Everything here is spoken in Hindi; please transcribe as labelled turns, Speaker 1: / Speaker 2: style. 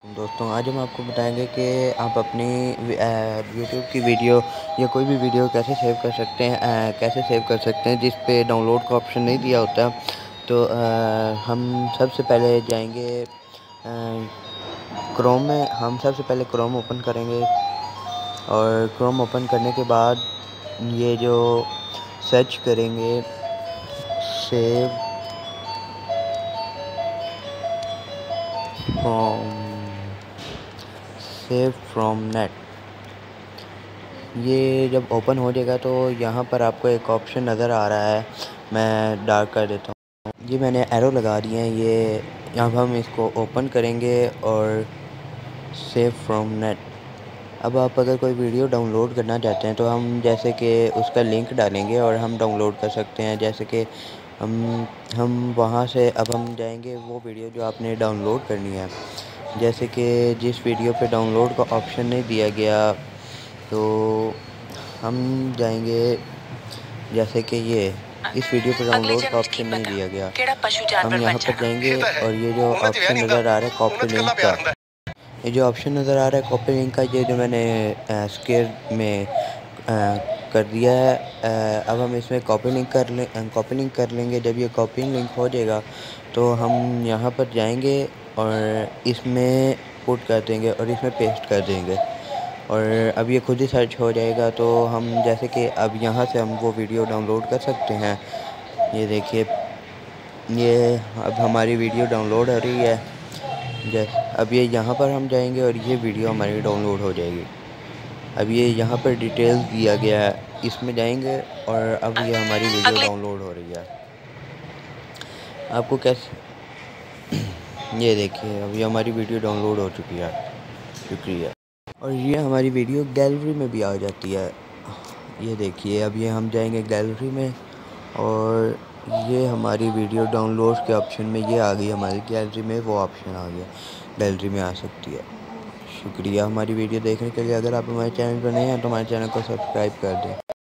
Speaker 1: दोस्तों आज हम आपको बताएंगे कि आप अपनी यूट्यूब की वीडियो या कोई भी वीडियो कैसे सेव कर सकते हैं, जिस पे डाउनलोड का ऑप्शन नहीं दिया होता। तो हम सबसे पहले जाएंगे क्रोम में। हम सबसे पहले क्रोम ओपन करेंगे और क्रोम ओपन करने के बाद ये जो सर्च करेंगे सेव फ्रॉम नेट, ये जब ओपन हो जाएगा तो यहाँ पर आपको एक ऑप्शन नज़र आ रहा है। मैं डार्क कर देता हूँ, ये मैंने एरो लगा दिए हैं। ये अब हम इसको ओपन करेंगे और सेव फ्रॉम नेट। अब आप अगर कोई वीडियो डाउनलोड करना चाहते हैं तो हम जैसे कि उसका लिंक डालेंगे और हम डाउनलोड कर सकते हैं। जैसे कि हम वहाँ से अब हम जाएंगे वो वीडियो जो आपने डाउनलोड करनी है। जैसे कि जिस वीडियो पे डाउनलोड का ऑप्शन नहीं दिया गया तो हम जाएंगे, जैसे कि ये इस वीडियो पर डाउनलोड का ऑप्शन नहीं दिया गया, हम यहाँ पर जाएंगे और ये जो ऑप्शन नज़र आ रहा है कॉपी लिंक का, ये जो ऑप्शन नज़र आ रहा है कॉपी लिंक का, ये जो मैंने स्क्वायर में कर दिया है। अब हम इसमें कॉपी लिंक कर लेंगे। जब ये कॉपी लिंक हो जाएगा तो हम यहाँ पर जाएंगे और इसमें पुट कर देंगे और इसमें पेस्ट कर देंगे और अब ये खुद ही सर्च हो जाएगा। तो हम जैसे कि अब यहाँ से हम वो वीडियो डाउनलोड कर सकते हैं। ये देखिए, ये अब हमारी वीडियो डाउनलोड हो रही है। जैसे अब ये यहाँ पर हम जाएंगे और ये वीडियो हमारी डाउनलोड हो जाएगी। अब ये यहाँ पर डिटेल्स दिया गया है, इसमें जाएंगे और अब ये हमारी वीडियो डाउनलोड हो रही है। आपको कैसे ये देखिए, अब ये हमारी वीडियो डाउनलोड हो चुकी है। शुक्रिया। और ये हमारी वीडियो गैलरी में भी आ जाती है। ये देखिए, अब ये हम जाएंगे गैलरी में और ये हमारी वीडियो डाउनलोड के ऑप्शन में ये आ गई। हमारी गैलरी में वो ऑप्शन आ गया, गैलरी में आ सकती है। शुक्रिया हमारी वीडियो देखने के लिए। अगर आप हमारे चैनल पर नए हैं तो हमारे चैनल को सब्सक्राइब कर दें।